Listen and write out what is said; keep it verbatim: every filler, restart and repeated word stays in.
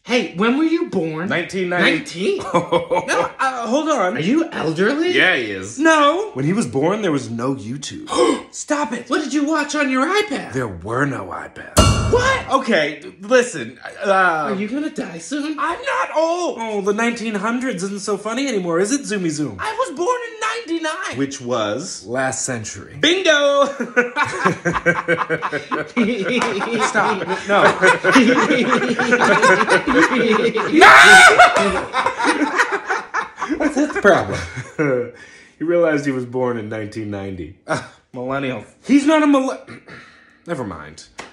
Hey, when were you born? nineteen ninety. nineteen? No, uh, hold on. Are you elderly? Yeah, he is. No. When he was born, there was no YouTube. Stop it. What did you watch on your iPad? There were no iPads. What? Okay, listen. Uh, Are you gonna die soon? I'm not old. Oh, the nineteen hundreds isn't so funny anymore, is it, Zoomy Zoom? I was born in ninety-nine. Which was last century. Bingo! Stop. No. What's his problem? He realized he was born in nineteen ninety. Uh, millennial. He's not a millennial. Never mind.